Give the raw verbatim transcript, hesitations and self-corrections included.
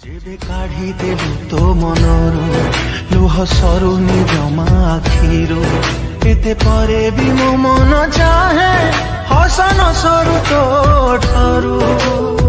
जेबे काढ़ी देलु तो मनरू लुह सरुनी जमा आखिरू एते परे भी मो मन चाहे हसन सरू तो ठारू।